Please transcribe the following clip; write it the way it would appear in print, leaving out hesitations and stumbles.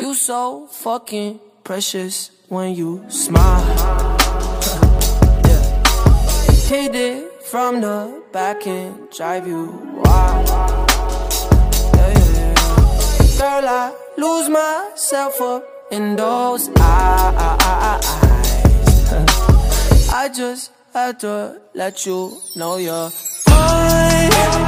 You so fucking precious when you smile. Yeah. Hit it from the back and drive you wild. Yeah, yeah, yeah. Girl, I lose myself up in those eyes. I just had to let you know you're mine.